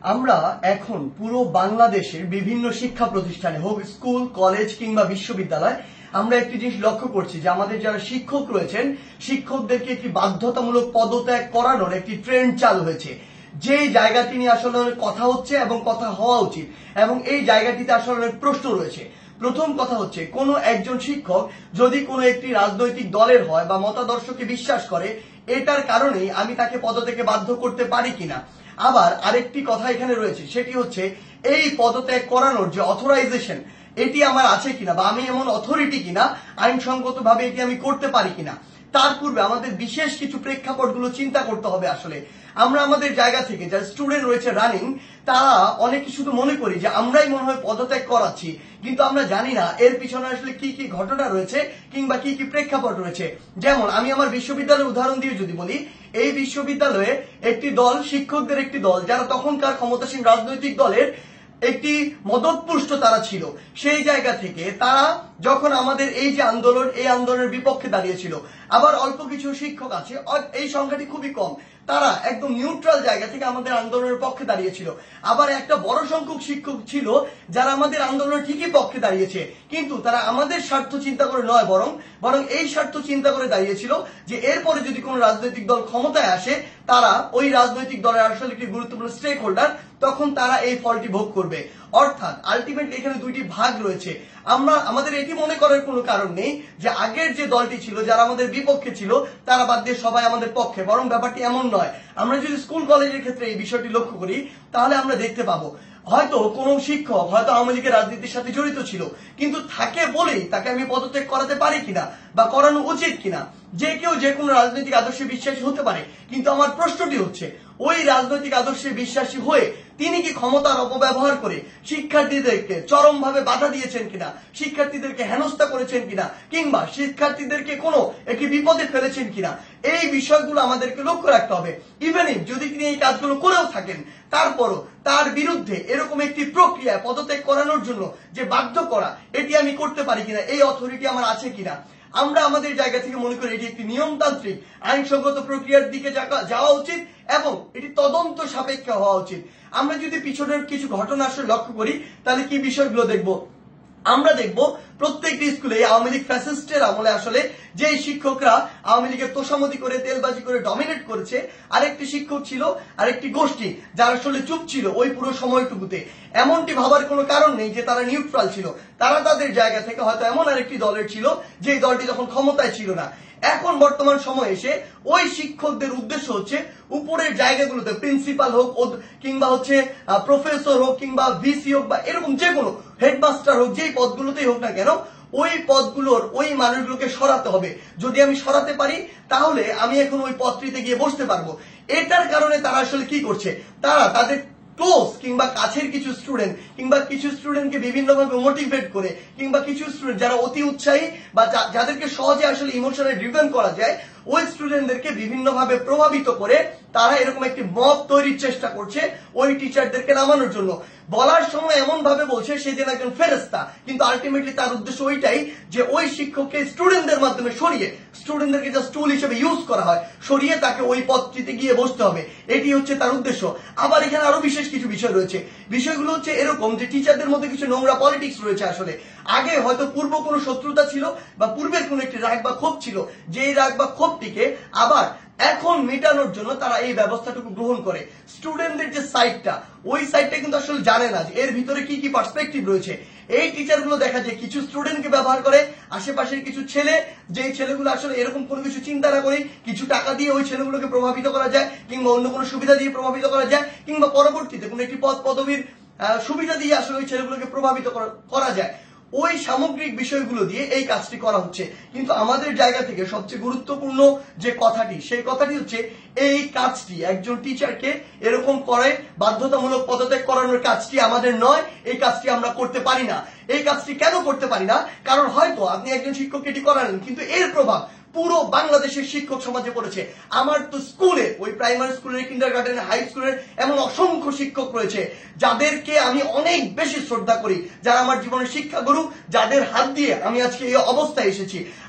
আমরা এখন পুরো বাংলাদেশের বিভিন্ন শিক্ষা প্রতিষ্ঠানে হোক স্কুল কলেজ কিংবা বিশ্ববিদ্যালয় আমরা একটি জিনিস লক্ষ্য করছি যে আমাদের যারা শিক্ষক রয়েছেন শিক্ষকদেরকে একটি বাধ্যতামূলক পদত্যাগ করানোর একটি ট্রেন্ড চালু হয়েছে। যে জায়গাটি নিয়ে আসলে অনেক কথা হচ্ছে এবং কথা হওয়া উচিত এবং এই জায়গাটিতে আসলে অনেক প্রশ্ন রয়েছে। প্রথম কথা হচ্ছে কোনো একজন শিক্ষক যদি কোনো একটি রাজনৈতিক দলের হয় বা মতাদর্শকে বিশ্বাস করে এটার কারণেই আমি তাকে পদত্যাগে বাধ্য করতে পারি কিনা। আবার আরেকটি কথা এখানে রয়েছে সেটি হচ্ছে এই পদত্যাগ করানোর যে অথরাইজেশন এটি আমার আছে কিনা বা আমি এমন অথরিটি কিনা আইনসঙ্গতভাবে এটি আমি করতে পারি কিনা। তার পূর্বে আমাদের বিশেষ কিছু প্রেক্ষাপটগুলো চিন্তা করতে হবে। আসলে আমরা আমাদের জায়গা থেকে যারা স্টুডেন্ট রয়েছে রানিং তারা অনেকে শুধু মনে করি যে আমরাই মনে হয় পদত্যাগ করাচ্ছি, কিন্তু আমরা জানি না এর পিছনে আসলে কি কি ঘটনা রয়েছে কিংবা কি কি প্রেক্ষাপট রয়েছে। যেমন আমি আমার বিশ্ববিদ্যালয়ের উদাহরণ দিয়ে যদি বলি, এই বিশ্ববিদ্যালয়ে একটি দল শিক্ষকদের একটি দল যারা তখনকার ক্ষমতাসীন রাজনৈতিক দলের একটি মদতপুষ্ট তারা ছিল। সেই জায়গা থেকে তারা যখন আমাদের এই যে আন্দোলন এই আন্দোলনের বিপক্ষে দাঁড়িয়েছিল, আবার অল্প কিছু শিক্ষক আছে এই সংখ্যাটি খুবই কম তারা একদম নিউট্রাল জায়গা থেকে আমাদের আন্দোলনের পক্ষে দাঁড়িয়েছিল। আবার একটা বড় সংখ্যক শিক্ষক ছিল যারা আমাদের আন্দোলনের ঠিকই পক্ষে দাঁড়িয়েছে, কিন্তু তারা আমাদের স্বার্থ চিন্তা করে নয় বরং এই স্বার্থ চিন্তা করে দাঁড়িয়েছিল যে এরপরে যদি কোনো রাজনৈতিক দল ক্ষমতায় আসে তারা ওই রাজনৈতিক দলের আসলে একটি গুরুত্বপূর্ণ স্টেক হোল্ডার, তখন তারা এই ফলটি ভোগ করবে। অর্থাৎ আলটিমেটলি এখানে দুইটি ভাগ রয়েছে। আমাদের এটি মনে করার কোনো কারণ নেই যে আগের যে দলটি ছিল যারা আমাদের বিপক্ষে ছিল তারা বাদ দিয়ে সবাই আমাদের পক্ষে, বরং ব্যাপারটি এমন নয়। আমরা যদি স্কুল কলেজের ক্ষেত্রে এই বিষয়টি লক্ষ্য করি তাহলে আমরা দেখতে পাবো হয়তো কোনো শিক্ষক হয়তো আওয়ামী লীগের রাজনীতির সাথে জড়িত ছিল, কিন্তু থাকে বলেই তাকে আমি পদত্যাগ করাতে পারি কিনা বা করানো উচিত কিনা। যে কেউ যে কোনো রাজনৈতিক আদর্শে বিশ্বাসী হতে পারে, কিন্তু আমার প্রশ্নটি হচ্ছে ওই রাজনৈতিক আদর্শে বিশ্বাসী হয়ে তিনি কি ক্ষমতার অপব্যবহার করে শিক্ষার্থীদেরকে চরমভাবে বাধা দিয়েছেন কিনা, শিক্ষার্থীদেরকে হেনস্থা করেছেন কিনা, কিংবা শিক্ষার্থীদেরকে কোনো একটি বিপদে ফেলেছেন কিনা, এই বিষয়গুলো আমাদেরকে লক্ষ্য রাখতে হবে। ইভেন যদি তিনি এই কাজগুলো করেও থাকেন তারপরও তার বিরুদ্ধে এরকম একটি প্রক্রিয়া পদত্যাগ করানোর জন্য যে বাধ্য করা এটি আমি করতে পারি কিনা, এই অথরিটি আমার আছে কিনা। আমরা আমাদের জায়গা থেকে মনে করি এটি একটি নিয়মতান্ত্রিক আইনসঙ্গত প্রক্রিয়ার দিকে যাওয়া উচিত এবং এটি তদন্ত সাপেক্ষ হওয়া উচিত। আমরা যদি পিছনের কিছু ঘটনা আসলে লক্ষ্য করি তাহলে কি বিষয়গুলো দেখব। আমরা দেখব প্রত্যেকটি স্কুলে আওয়ামী লীগ ফ্যাসিস্টের আমলে আসলে যে শিক্ষকরা আওয়ামী লীগের তোষামোদী করে তেলবাজি করে ডমিনেট করেছে, আরেকটি শিক্ষক ছিল আরেকটি গোষ্ঠী যারা আসলে চুপ ছিল ওই পুরো সময়টুকুতে। এমনটি ভাবার কোনো কারণ নেই যে তারা নিউট্রাল ছিল, তারা তাদের জায়গা থেকে হয়তো এমন আরেকটি দলের ছিল যে দলটি তখন ক্ষমতায় ছিল না। এখন বর্তমান সময়ে এসে ওই শিক্ষকদের উদ্দেশ্য হচ্ছে উপরের জায়গাগুলোতে প্রিন্সিপাল হোক কিংবা হচ্ছে প্রফেসর হোক কিংবা ভিসি হোক বা এরকম যে কোনো হেডমাস্টার হোক, যেই পদগুলোতেই হোক না কেন ওই পদগুলোর ওই মানুষগুলোকে সরাতে হবে। যদি আমি সরাতে পারি তাহলে আমি এখন ওই পদটিতে গিয়ে বসতে পারবো। এটার কারণে তারা আসলে কি করছে, তারা তাদের ক্লোজ কিংবা কাছের কিছু স্টুডেন্ট কিংবা কিছু স্টুডেন্টকে বিভিন্নভাবে মোটিভেট করে কিংবা কিছু স্টুডেন্ট যারা অতি উৎসাহী বা যাদেরকে সহজে আসলে ইমোশনালি ড্রিভেন করা যায় ওই স্টুডেন্টদেরকে বিভিন্নভাবে প্রভাবিত করে তারা এরকম একটি মব তৈরির চেষ্টা করছে ওই টিচারদেরকে নামানোর জন্য। বলার সময় এমন ভাবে বলছে সে যেন একজন ফেরেশতা, কিন্তু আলটিমেটলি তার উদ্দেশ্য ওইটাই যে ওই শিক্ষককে স্টুডেন্টদের মাধ্যমে সরিয়ে স্টুডেন্টদেরকে জাস্ট টুল হিসেবে ইউজ করা হয়, সরিয়ে তাকে ওই পদটিতে গিয়ে বসতে হবে, এটি হচ্ছে তার উদ্দেশ্য। আবার এখানে আরো বিশেষ কিছু বিষয় রয়েছে। বিষয়গুলো হচ্ছে এরকম যে টিচারদের মধ্যে কিছু নোংরা পলিটিক্স রয়েছে। আসলে আগে হয়তো পূর্ব কোনো শত্রুতা ছিল বা পূর্বের কোনো একটি রাগ বা ক্ষোভ ছিল, যেই রাগ বা ক্ষোভটিকে আবার এখন মেটানোর জন্য তারা এই ব্যবস্থাটুকু গ্রহণ করে। স্টুডেন্টদের যে সাইডটা ওই সাইডটা কিন্তু আসলে জানে না যে এর ভিতরে কি কি পার্সপেক্টিভ রয়েছে। এই টিচারগুলো দেখা যায় কিছু স্টুডেন্টকে ব্যবহার করে, আশেপাশের কিছু ছেলে যেই ছেলেগুলো আসলে এরকম কোনো কিছু চিন্তা না করে কিছু টাকা দিয়ে ওই ছেলেগুলোকে প্রভাবিত করা যায় কিংবা অন্য কোনো সুবিধা দিয়ে প্রভাবিত করা যায় কিংবা পরবর্তীতে কোনো একটি পদ পদবীর সুবিধা দিয়ে আসলে ওই ছেলেগুলোকে প্রভাবিত করা যায়। ওই সামগ্রিক বিষয়গুলো দিয়ে এই কাজটি করা হচ্ছে। কিন্তু আমাদের জায়গা থেকে সবচেয়ে গুরুত্বপূর্ণ যে কথাটি সেই কথাটি হচ্ছে এই কাজটি একজন টিচারকে এরকম করে বাধ্যতামূলক পদত্যাগ করানোর কাজটি আমাদের নয়, এই কাজটি আমরা করতে পারি না। এই কাজটি কেন করতে পারি না? কারণ হয়তো আপনি একজন শিক্ষককে এটি করালেন কিন্তু এর প্রভাব পুরো বাংলাদেশের শিক্ষক সমাজে পড়েছে। আমার তো স্কুলে ওই প্রাইমারি স্কুলের কিন্ডারগার্টেনের হাই স্কুলের এমন অসংখ্য শিক্ষক রয়েছে যাদেরকে আমি অনেক বেশি শ্রদ্ধা করি, যারা আমার জীবনের শিক্ষাগুরু, যাদের হাত দিয়ে আমি আজকে এই অবস্থায় এসেছি।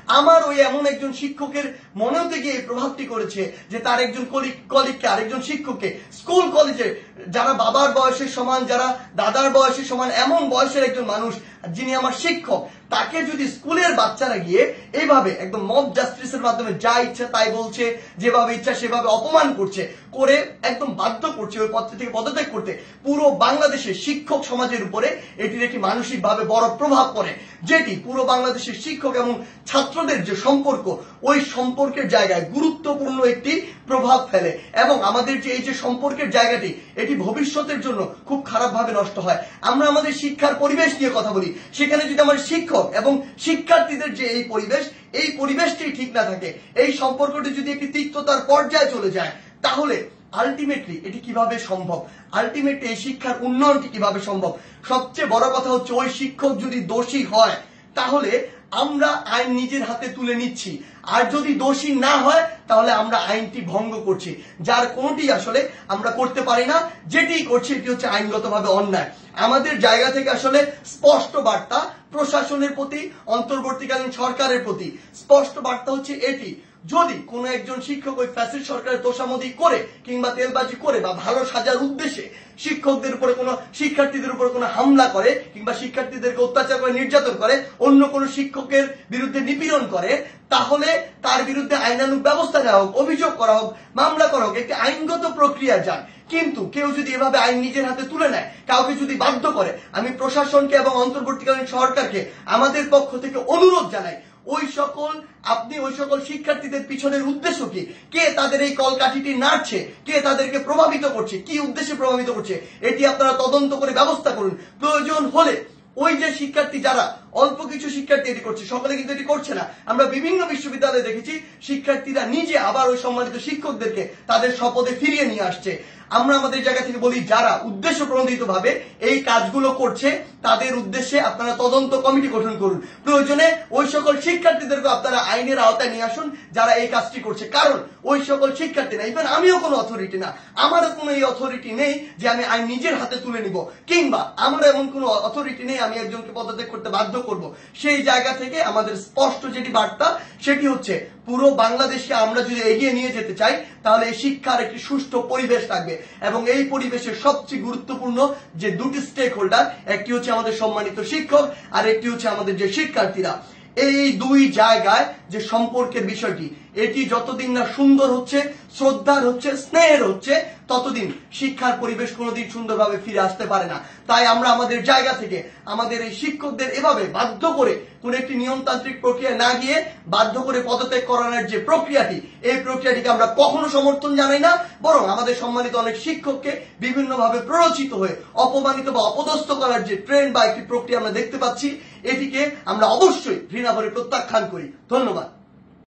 আমার ওই এমন একজন শিক্ষকের মনেও থেকে এই প্রভাবটি করেছে যে তার একজন কলিগকে আরেকজন শিক্ষককে স্কুল কলেজে যারা বাবার বয়সের সমান, যারা দাদার বয়সের সমান, এমন বয়সের একজন মানুষ যিনি আমার শিক্ষক, তাকে যদি স্কুলের বাচ্চারা গিয়ে এইভাবে একদম মব জাস্টিসের মাধ্যমে যা ইচ্ছা তাই বলছে, যেভাবে ইচ্ছা সেভাবে অপমান করছে, করে একদম বাধ্য করছে ওই পদ থেকে পদত্যাগ করতে, পুরো বাংলাদেশের শিক্ষক সমাজের উপরে এটির একটি মানসিকভাবে বড় প্রভাব পড়ে, যেটি পুরো বাংলাদেশের শিক্ষক এবং ছাত্রদের যে সম্পর্ক, ওই সম্পর্কের জায়গায় গুরুত্বপূর্ণ একটি প্রভাব ফেলে এবং আমাদের যে এই যে সম্পর্কের জায়গাটি, এটি ভবিষ্যতের জন্য খুব খারাপভাবে নষ্ট হয়। আমরা আমাদের শিক্ষার পরিবেশ নিয়ে কথা বলি, সেখানে যদি আমার শিক্ষক এবং শিক্ষার্থীদের যে এই পরিবেশটি ঠিক না থাকে, এই সম্পর্কটি যদি একটি তিক্ততার পর্যায়ে চলে যায়, তাহলে আলটিমেটলি এটি কিভাবে সম্ভব? আলটিমেটলি এই শিক্ষার উন্নয়নটি কিভাবে সম্ভব? সবচেয়ে বড় কথা হচ্ছে ওই শিক্ষক যদি দোষী হয় তাহলে আমরা আইন নিজের হাতে তুলে নিচ্ছি, আর যদি দোষী না হয় তাহলে আমরা আইনটি ভঙ্গ করছি, যার কোনোটি আসলে আমরা করতে পারি না। যেটি করছি এটি হচ্ছে আইনগতভাবে অন্যায়। আমাদের জায়গা থেকে আসলে স্পষ্ট বার্তা প্রশাসনের প্রতি, অন্তর্বর্তীকালীন সরকারের প্রতি স্পষ্ট বার্তা হচ্ছে এটি, যদি কোনো একজন শিক্ষক ওই ফ্যাসিস্ট সরকারের তোষামোদি করে কিংবা তেলবাজি করে বা ভালো সাজার উদ্দেশ্যে শিক্ষকদের উপরে কোনো শিক্ষার্থীদের উপরে কোনো হামলা করে কিংবা শিক্ষার্থীদেরকে অত্যাচার করে, নির্যাতন করে, অন্য কোনো শিক্ষকের বিরুদ্ধে নিপীড়ন করে, তাহলে তার বিরুদ্ধে আইনানুগ ব্যবস্থা নেওয়া হোক, অভিযোগ করা হোক, মামলা করা হোক, একটি আইনগত প্রক্রিয়া যান। কিন্তু কেউ যদি এভাবে আইন নিজের হাতে তুলে নেয়, কাউকে যদি বাধ্য করে, আমি প্রশাসনকে এবং অন্তর্বর্তীকালীন সরকারকে আমাদের পক্ষ থেকে অনুরোধ জানাই, আপনি ওই সকল শিক্ষার্থীদের পিছনের উদ্দেশ্য কি, কে তাদের এই কলকাঠিটি নাড়ছে, কে তাদেরকে প্রভাবিত করছে, কি উদ্দেশ্যে প্রভাবিত করছে, এটি আপনারা তদন্ত করে ব্যবস্থা করুন। প্রয়োজন হলে ওই যে শিক্ষার্থী, যারা অল্প কিছু শিক্ষার্থী এটি করছে, সকলে কিন্তু এটি করছে না, আমরা বিভিন্ন বিশ্ববিদ্যালয়ে দেখেছি শিক্ষার্থীরা নিজে আবার ওই সম্মানিত শিক্ষকদেরকে তাদের শপথে ফিরিয়ে নিয়ে আসছে। আমরা আমাদের জায়গা থেকে বলি, যারা উদ্দেশ্য প্রণোদিত ভাবে এই কাজগুলো করছে তাদের উদ্দেশ্যে আপনারা তদন্ত কমিটি গঠন করুন। প্রয়োজনে ওই সকল শিক্ষার্থীদেরকে আপনারা আইনের আওতায় নিয়ে আসুন যারা এই কাজটি করছে, কারণ ওই সকল শিক্ষার্থী না, ইভেন আমিও কোনো অথরিটি না, আমারও কোনো এই অথরিটি নেই যে আমি আইন নিজের হাতে তুলে নিব, কিংবা আমার এমন কোনো অথরিটি নেই আমি একজনকে পদত্যাগ করতে বাধ্য করব। সেই জায়গা থেকে আমাদের স্পষ্ট যেটি বার্তা, সেটি হচ্ছে পুরো বাংলাদেশকে আমরা যদি এগিয়ে নিয়ে যেতে চাই তাহলে এই শিক্ষার একটি সুষ্ঠু পরিবেশ থাকবে, এবং এই পরিবেশের সবচেয়ে গুরুত্বপূর্ণ যে দুটি স্টেক হোল্ডার, একটি হচ্ছে আমাদের সম্মানিত শিক্ষক আর একটি হচ্ছে আমাদের যে শিক্ষার্থীরা। এই দুই জায়গায় যে সম্পর্কের বিষয়টি, এটি যতদিন না সুন্দর হচ্ছে, শ্রদ্ধার হচ্ছে, স্নেহের হচ্ছে, ততদিন শিক্ষার পরিবেশ কোনোদিন সুন্দরভাবে ফিরে আসতে পারে না। তাই আমরা আমাদের জায়গা থেকে আমাদের এই শিক্ষকদের এভাবে বাধ্য করে কোন একটি নিয়মতান্ত্রিক প্রক্রিয়া না গিয়ে বাধ্য করে পদত্যাগ করানোর যে প্রক্রিয়াটি, এই প্রক্রিয়াটিকে আমরা কখনো সমর্থন জানাই না, বরং আমাদের সম্মানিত অনেক শিক্ষককে বিভিন্নভাবে প্ররোচিত হয়ে অপমানিত বা অপদস্থ করার যে ট্রেন্ড বা একটি প্রক্রিয়া আমরা দেখতে পাচ্ছি, এটিকে আমরা অবশ্যই ঘৃণা ভরে প্রত্যাখ্যান করি। ধন্যবাদ।